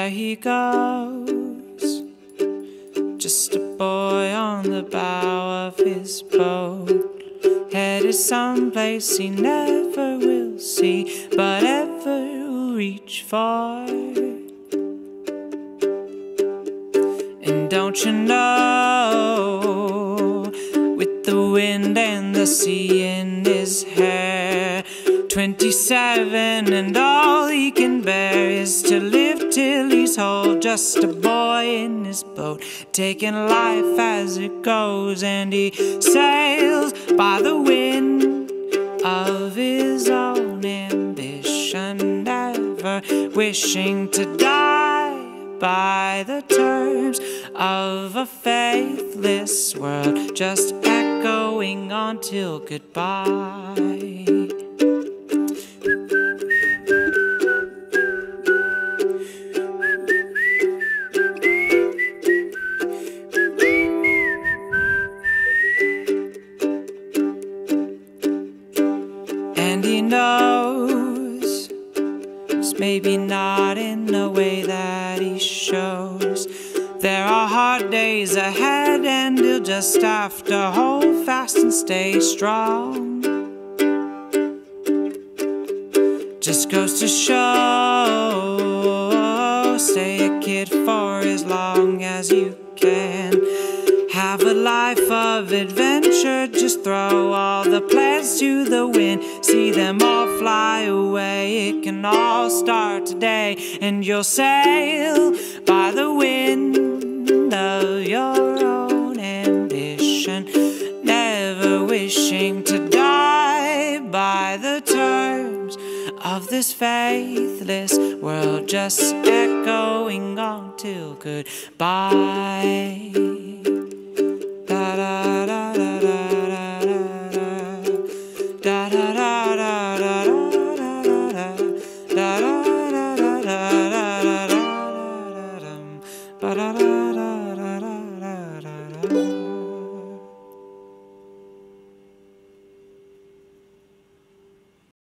there he goes, just a boy on the bow of his boat, headed someplace he never will see, but ever will reach for. And don't you know, with the wind and the sea in his hair, 27 and all he can bear is to live till he's old, just a boy in his boat, taking life as it goes. And he sails by the wind of his own ambition, never wishing to die by the terms of a faithless world, just echoing on till goodbye. And he knows, maybe not in the way that he shows, there are hard days ahead, and he'll just have to hold fast and stay strong. Just goes to show, stay a kid for as long as you can. Have a life of adventure, just throw all the plans to the wind, see them all fly away. It can all start today, and you'll sail by the wind of your own ambition, never wishing to die by the terms of this faithless world, just echoing on till goodbye. Da da da da da da da da da da da da da.